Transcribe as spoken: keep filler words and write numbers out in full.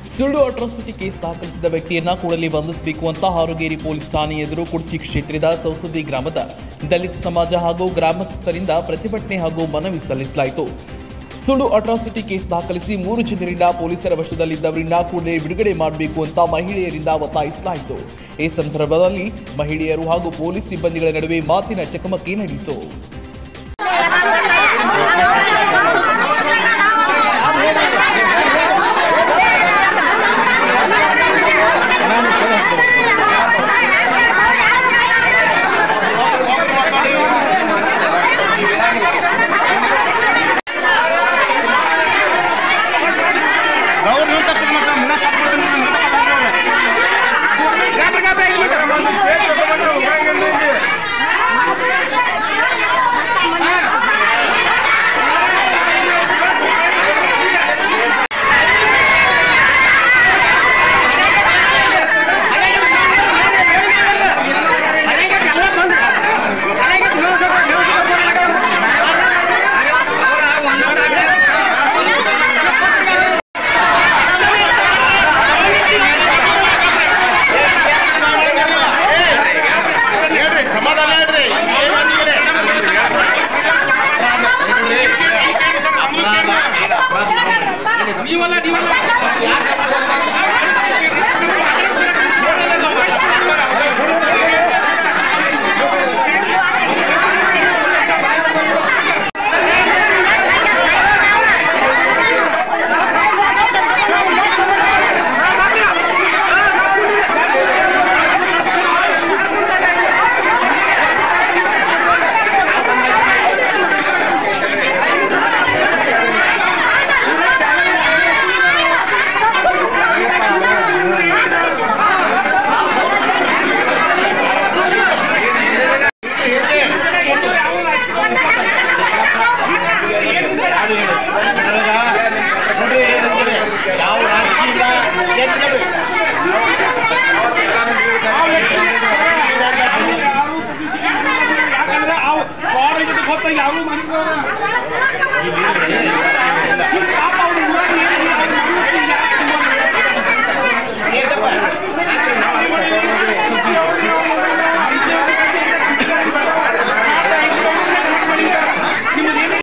ಸುಳ್ಳು atrocity case ದಾಖಲಿಸಿದ ವ್ಯಕ್ತಿಯನ್ನ ಕೂಡಲೇ ಬಂಧಿಸಬೇಕು ಅಂತ ಹಾರೋಗೇರಿ ಪೊಲೀಸ್ ಠಾಣೆ ಎದುರು ಕುಡ್ಚಿ ಕ್ಷೇತ್ರದ ಸೌಸದಿ ಗ್ರಾಮದ ದಲಿತ ಸಮಾಜ ಹಾಗೂ ಗ್ರಾಮಸ್ಥರಿಂದ ಪ್ರತಿಭಟನೆ ಹಾಗೂ ಮನವಿ ಸಲ್ಲಿಸಲಾಯಿತು. ಸುಳ್ಳು ಅಟ್ರಾಸಿಟಿ ಕೇಸ್ ದಾಖಲಿಸಿ ಮೂರು ಜನರಿಂದ ಪೊಲೀಸರ ವಶದಲ್ಲಿದ್ದವರಿಂದ ಕೂಡಲೇ ಬಿಡುಗಡೆ ಮಾಡಬೇಕು ಅಂತ ಮಹಿಳೆಯರಿಂದ ಒತ್ತಾಯಿಸಲಾಯಿತು. ಈ ಸಂದರ್ಭದಲ್ಲಿ ಮಹಿಳೆಯರು ಹಾಗೂ ಪೊಲೀಸ್ ಸಿಬ್ಬಂದಿಗಳ ನಡುವೆ ಮಾತಿನ ಚಕಮಕಿ ನಡೆಯಿತು. ನೀವಲ್ಲ ನೀವಲ್ಲ